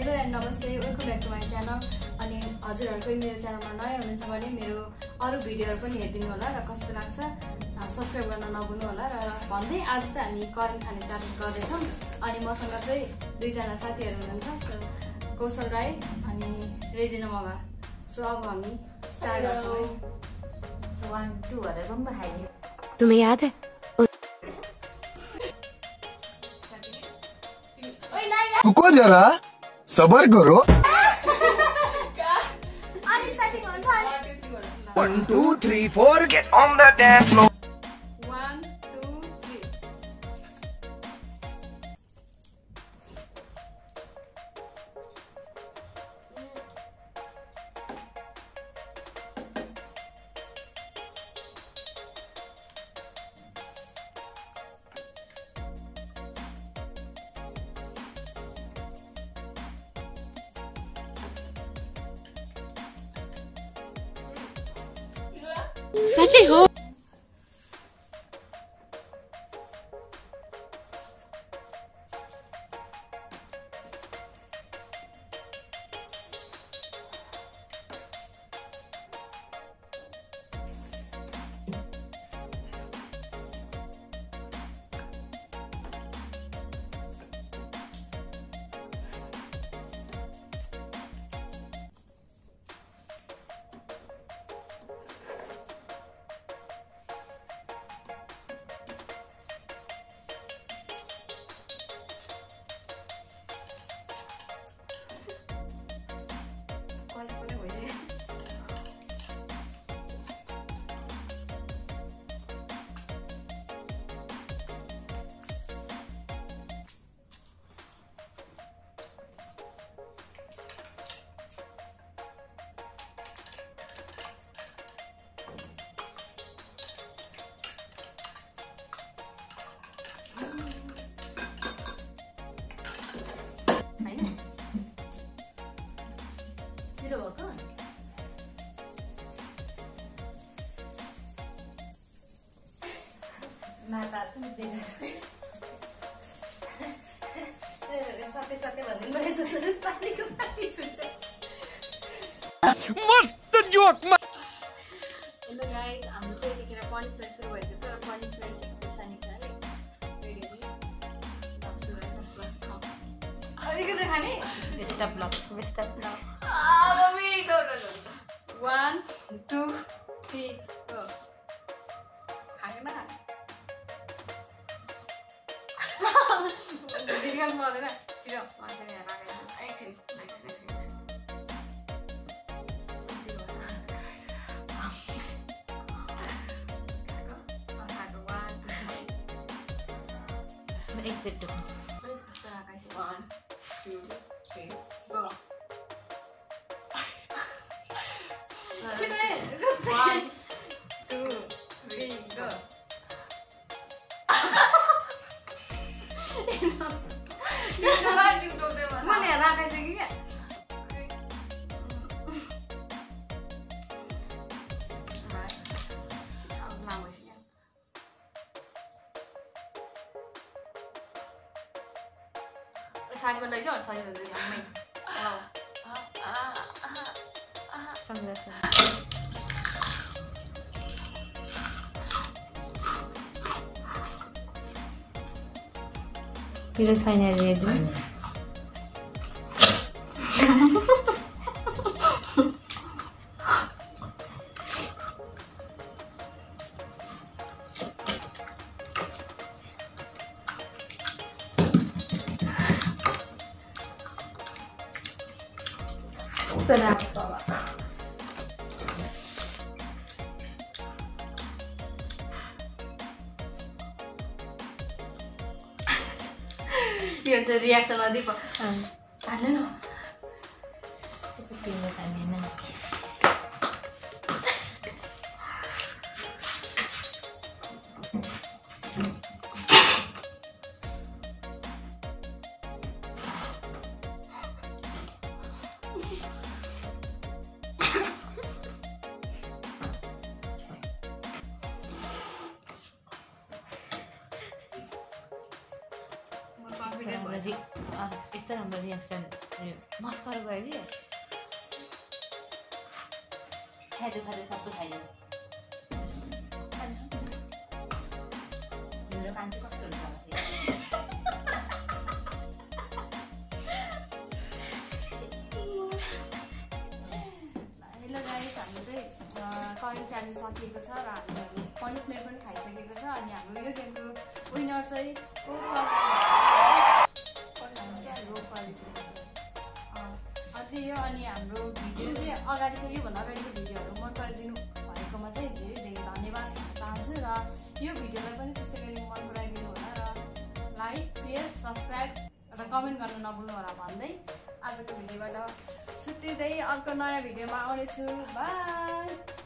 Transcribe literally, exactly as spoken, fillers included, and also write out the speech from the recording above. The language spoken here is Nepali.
हेलो एन्ड नमस्ते, welcome back to my channel. अनि हजुरहरूको मेरो च्यानलमा नयाँ हुनुहुन्छ भने मेरो अरू भिडियोहरू पनि हेरिदिनु होला र कस्तो लाग्छ सब्स्क्राइब गर्न नभुल्नु होला। र भन्दै आज चाहिँ हामी करेन्ट खाने च्यालेन्ज गर्दैछौँ। अनि मसँग चाहिँ दुईजना साथीहरू हुनुहुन्छ, कौशल राई अनि रेजिना मगर। सो अब हामी स्टार्ट गर्छौँ। वन टू अरे बम खाइदिए। तुम्हें याद है रुको जरा सबर करो। One two three four get on the dance floor. One two three. साँच्चै हो? सके सके भन्दिनु पर्यो त पानीको पानी छुट्छ। मस्त जोक। हेलो गाइस, हाम्रो चाहिँ यतिखेर पनिसमेन्ट सुरु भएको छ र पनिसमेन्ट चाहिँ खुर्सानी छ है। रेडी रेडी सुरु है त। अलिकति चाहिँ खाने best of luck best of luck. आ मम्मी दौड दौड। one two three go। खाने न खाने दिगन पर्दैन छिटो मान्छे यहाँ राखेर एकछिन एकछिन एकछिन exit one two three go। छिटो one two three go। मैले राखाइसकेँ क्या। साइडमा लैजाऊ सही हुन्छ सम्झा छ। मेरो छैन रेजु। यो त रियाक्सन अधिक हाल्दैन। यस्तो राम्रो रियाक्सन मस्कर गयो कि खाइदियो खाइदियो सबै खाइदियो मेरो कान चाहिँ कस्तो हुन्छ होला हेलो गाइस, हाम्रो चाहिँ करेन्ट च्यालेन्ज सकिएको छ र हामीले पनिसमेन्ट पनि खाइसकेको छ अनि हाम्रो यो गेमको विनर चाहिँ को अझै यो अनि हाम्रो भिडियो चाहिँ अगाडिको योभन्दा अगाडिको भिडियोहरू मन पराइदिनु भएकोमा चाहिँ धेरै धेरै धन्यवाद चाहन्छु र यो भिडियोलाई पनि त्यसै गरी मन पराइदिनु होला र लाइक सेयर सब्सक्राइब र कमेन्ट गर्न नभुल्नु होला भन्दै आजको भिडियोबाट छुट्टिँदै अर्को नयाँ भिडियोमा आउनेछु। बाई।